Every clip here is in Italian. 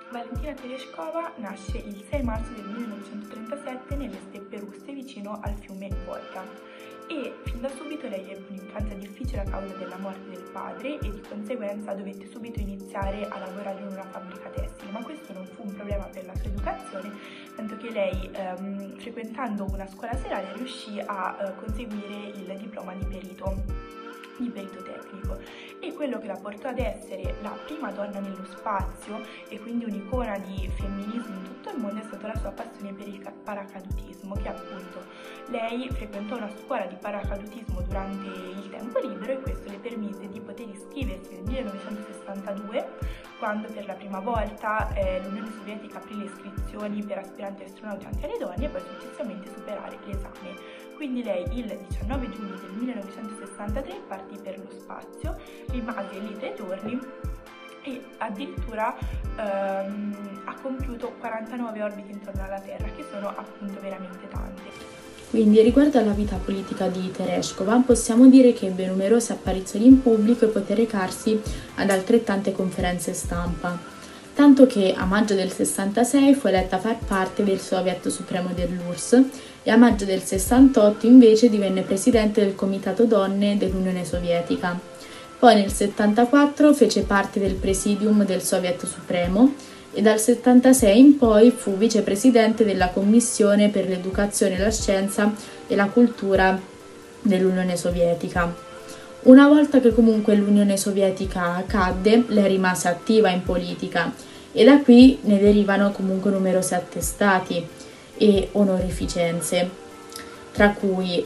Valentina Tereshkova nasce il 6 marzo del 1937 nelle steppe russe vicino al fiume Volga e fin da subito lei ebbe un'infanzia difficile a causa della morte del padre e di conseguenza dovette subito iniziare a lavorare in una fabbrica tessile, ma questo non fu un problema per la sua educazione, tanto che lei frequentando una scuola serale riuscì a conseguire il diploma di perito tecnico, e quello che la portò ad essere la prima donna nello spazio e quindi un'icona di femminismo in tutto il mondo è stata la sua passione per il paracadutismo, che appunto lei frequentò una scuola di paracadutismo durante il tempo libero e questo le permise di poter iscriversi nel 1962, quando per la prima volta l'Unione Sovietica aprì le iscrizioni per aspiranti astronauti anche alle donne e poi successivamente superare l'esame. Quindi lei il 19 giugno del 1963 partì per lo spazio, rimase lì 3 giorni e addirittura ha compiuto 49 orbite intorno alla Terra, che sono appunto veramente tante. Quindi riguardo alla vita politica di Tereshkova possiamo dire che ebbe numerose apparizioni in pubblico e poté recarsi ad altrettante conferenze stampa, tanto che a maggio del 66 fu eletta a far parte del Soviet Supremo dell'URSS e a maggio del 68 invece divenne presidente del Comitato Donne dell'Unione Sovietica. Poi nel 74 fece parte del Presidium del Soviet Supremo e dal 76 in poi fu vicepresidente della Commissione per l'Educazione, la Scienza e la Cultura dell'Unione Sovietica. Una volta che comunque l'Unione Sovietica cadde, lei rimase attiva in politica e da qui ne derivano comunque numerosi attestati e onorificenze, tra cui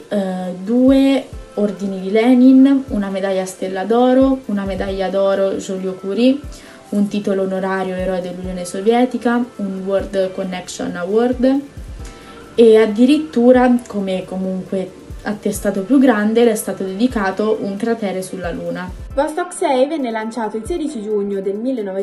2 ordini di Lenin, una medaglia Stella d'Oro, una medaglia d'oro Joliot-Curie, un titolo onorario Eroe dell'Unione Sovietica, un World Connection Award e addirittura, come comunque attestato più grande, le è stato dedicato un cratere sulla Luna. Vostok 6 venne lanciato il 16 giugno del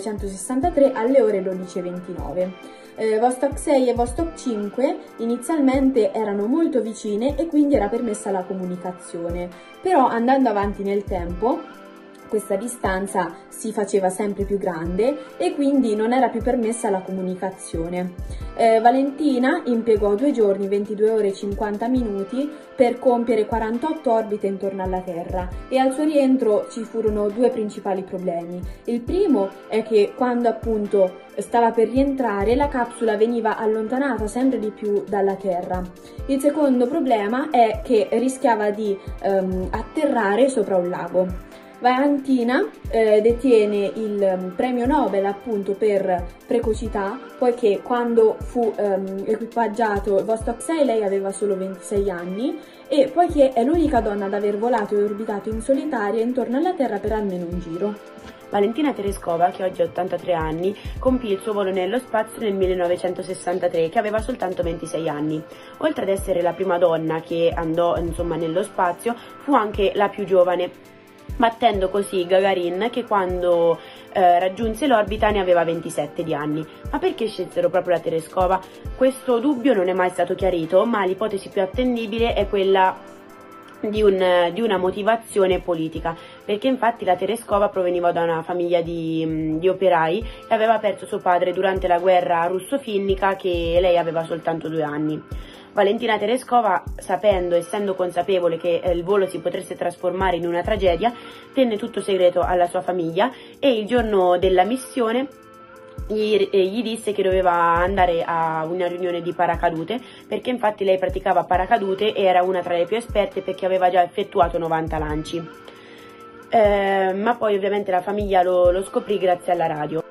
1963 alle ore 12:29. Vostok 6 e Vostok 5 inizialmente erano molto vicine e quindi era permessa la comunicazione, però andando avanti nel tempo questa distanza si faceva sempre più grande e quindi non era più permessa la comunicazione. Valentina impiegò 2 giorni, 22 ore e 50 minuti per compiere 48 orbite intorno alla Terra e al suo rientro ci furono 2 principali problemi. Il primo è che quando appunto stava per rientrare la capsula veniva allontanata sempre di più dalla Terra. Il secondo problema è che rischiava di atterrare sopra un lago. Valentina detiene il premio Nobel appunto per precocità, poiché quando fu equipaggiato il Vostok 6 lei aveva solo 26 anni e poiché è l'unica donna ad aver volato e orbitato in solitaria intorno alla Terra per almeno un giro. Valentina Tereshkova, che oggi ha 83 anni, compì il suo volo nello spazio nel 1963, che aveva soltanto 26 anni. Oltre ad essere la prima donna che andò nello spazio, fu anche la più giovane, battendo così Gagarin, che quando raggiunse l'orbita ne aveva 27 di anni. Ma perché scelsero proprio la Tereshkova? Questo dubbio non è mai stato chiarito, ma l'ipotesi più attendibile è quella di una motivazione politica, perché infatti la Tereshkova proveniva da una famiglia di operai e aveva perso suo padre durante la guerra russo-finnica, che lei aveva soltanto 2 anni. Valentina Tereshkova, essendo consapevole che il volo si potesse trasformare in una tragedia, tenne tutto segreto alla sua famiglia e il giorno della missione gli disse che doveva andare a una riunione di paracadute, perché infatti lei praticava paracadute e era una tra le più esperte perché aveva già effettuato 90 lanci. Ma poi ovviamente la famiglia lo scoprì grazie alla radio.